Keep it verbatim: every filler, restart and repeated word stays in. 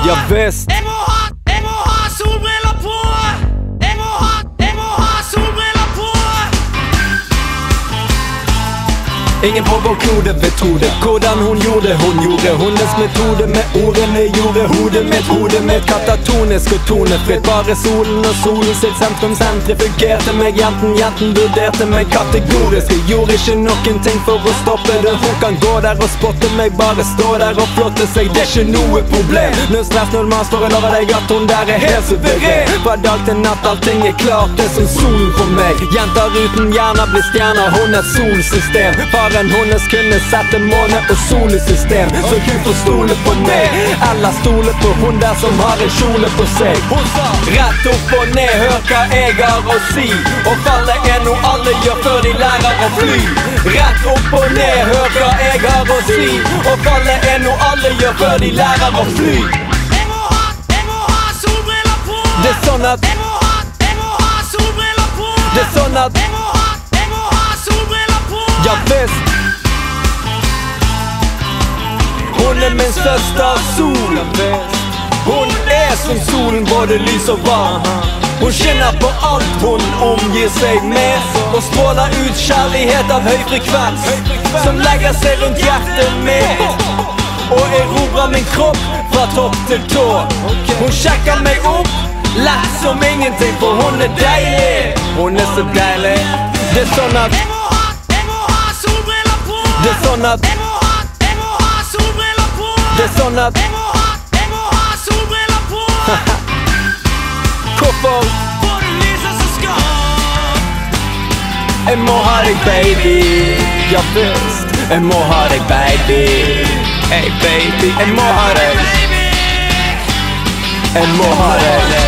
Ja visst. Jeg må ha, jeg må ha solbriller på. Jeg må ha, jeg må ha solbriller på. Ingen på vår klode vet hodet hvordan hun gjorde, hun gjorde hennes metode med ordene gjorde hodet mitt, hodet mitt katatonisk og tonefritt. Bare solen og solen sitt sentrum sentrifugerte meg, jenten, jenten vurderte meg kategorisk. Jeg gjorde ikke noen ting for å stoppe det. Hun kan gå der og spotte meg, bare stå der og flotte seg, det er ikke noe problem. Null stress, null mas, for jeg lover deg at hun der er helt suveren. Fra dag til natt, allting er klart, det er som solen for meg. Jenter uten hjerner blir stjerner, hun er solsystem. Faren hennes kunne sette måne og sol i system, så hun får stole på meg, eller stole på hun der som har en kjole på seg. Hun sa rett opp og ned, hør hva jeg har å si, og fallet er noe alle gjør før de lærer å fly. Rett opp og ned, hør hva jeg har å si, og fallet er noe alle gjør før de lærer å fly. Jeg må ha, jeg må ha solbriller på. Det er sånn at Jeg må ha, jeg må ha solbriller på. Det er sånn at Jeg må ha, jeg må ha solbriller på. Ja visst. Hun er min søster sol. Hun er som solen, både lys og varm. Hun skinner på alt hun omgir seg med, og stråler ut kjærlighet av høy frekvens, som legger seg rundt hjertet mitt og erobrer min kropp fra topp til tå. Hun sjekker meg opp, lett som ingenting, for hun er deilig. Hun er så deilig. Det er sånn at Jeg må ha, jeg må ha solbriller på. Det er sånn at Jeg må ha, jeg må ha solbriller på. Det er sånn at Jeg må ha, jeg må ha solbriller på. Hvorfor? For du lyser så skarpt. Jeg må ha deg, baby. Ja visst. Jeg må ha deg, baby. Hey baby, jeg må ha deg. Baby. Jeg må ha deg.